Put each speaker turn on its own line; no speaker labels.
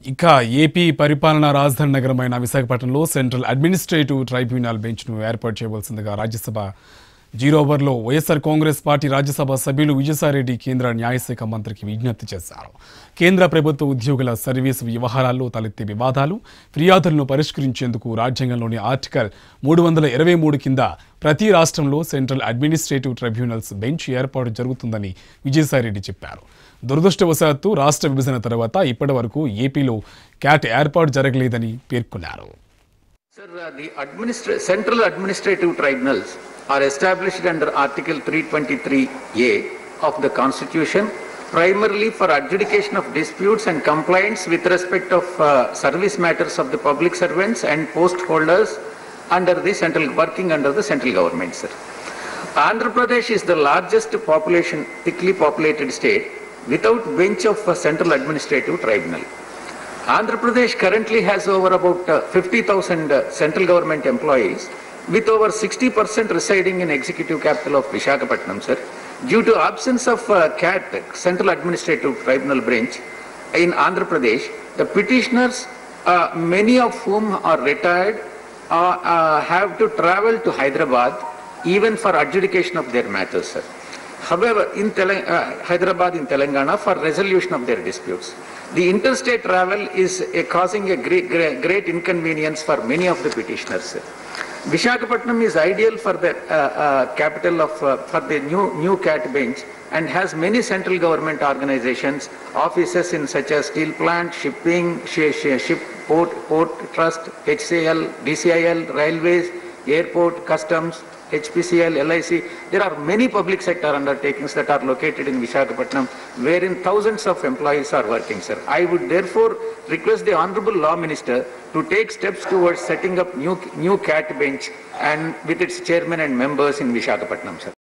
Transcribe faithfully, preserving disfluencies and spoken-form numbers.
ఇక ఏపీ పరిపాలనా రాజధాని నగరమైన విశాఖపట్నంలో సెంట్రల్ అడ్మినిస్ట్రేటివ్ ట్రైబ్యునల్ బెంచ్ను ఏర్పాటు చేయవలసిందిగా రాజ్యసభ జీరో ఓవర్లో వైఎస్ఆర్ కాంగ్రెస్ పార్టీ రాజ్యసభ సభ్యులు విజయసాయిరెడ్డి కేంద్ర న్యాయశాఖ మంత్రికి విజ్ఞప్తి చేశారు. కేంద్ర ప్రభుత్వ ఉద్యోగుల సర్వీసు వ్యవహారాల్లో తలెత్తే వివాదాలు, ఫిర్యాదులను పరిష్కరించేందుకు రాజ్యాంగంలోని ఆర్టికల్ మూడు వందల ఇరవై మూడు కింద ప్రతి రాష్ట్రంలో సెంట్రల్ అడ్మినిస్ట్రేటివ్ ట్రైబ్యునల్స్ బెంచ్ ఏర్పాటు జరుగుతుందని విజయసాయిరెడ్డి చెప్పారు. దురదృష్టవశాత్తు రాష్ట్ర విభజన తర్వాత ఇప్పటి వరకు ఏపీలో క్యాట్ ఏర్పాటు జరగలేదని పేర్కొన్నారు.
Sir, uh, the administra central administrative tribunals are established under Article three twenty-three A of the Constitution, primarily for adjudication of disputes and complaints with respect of uh, service matters of the public servants and post holders under the central working under the central government. Sir, Andhra Pradesh is the largest population, thickly populated state without bench of a central administrative tribunal. Andhra Pradesh currently has over about uh, fifty thousand uh, central government employees, with over sixty percent residing in executive capital of Visakhapatnam, sir. Due to absence of uh, C A T, Central Administrative Tribunal branch, in Andhra Pradesh, the petitioners, uh, many of whom are retired, uh, uh, have to travel to Hyderabad even for adjudication of their matters, sir. However, in Tele- uh, Hyderabad in Telangana for resolution of their disputes. The interstate travel is uh, causing a great, great, great inconvenience for many of the petitioners. Visakhapatnam is ideal for the uh, uh, capital of, uh, for the new, new C A T bench and has many central government organizations, offices in such as steel plant, shipping, sh- sh- ship, port, port trust, H C L, D C I L, railways, airport, customs, H P C L, L I C. There are many public sector undertakings that are located in Visakhapatnam, wherein thousands of employees are working, sir. I would therefore request the Honorable Law Minister to take steps towards setting up new, new C A T bench and with its chairman and members in Visakhapatnam, sir.